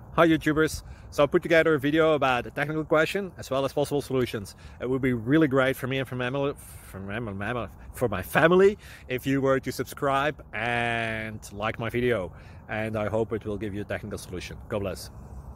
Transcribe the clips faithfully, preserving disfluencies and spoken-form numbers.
Hi YouTubers! So I put together a video about a technical question as well as possible solutions. It would be really great for me and for, mammal, for, mammal, for my family if you were to subscribe and like my video. And I hope it will give you a technical solution. God bless.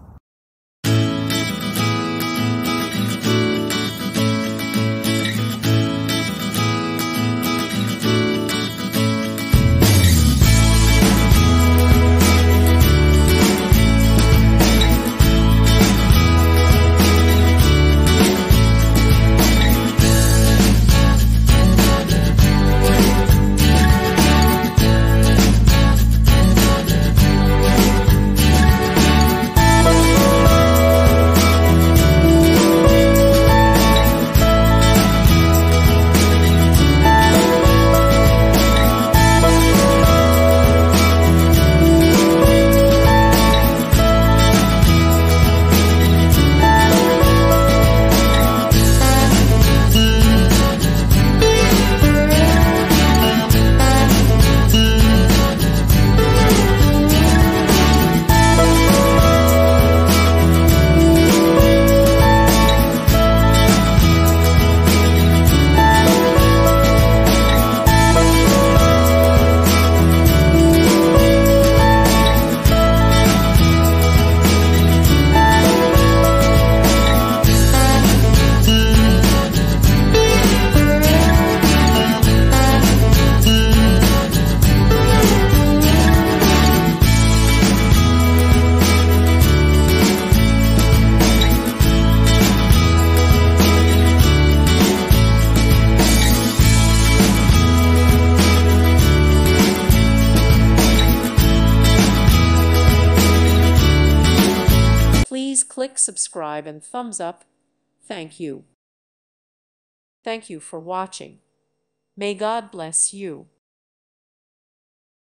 Please click subscribe and thumbs up. Thank you. Thank you for watching. May God bless you.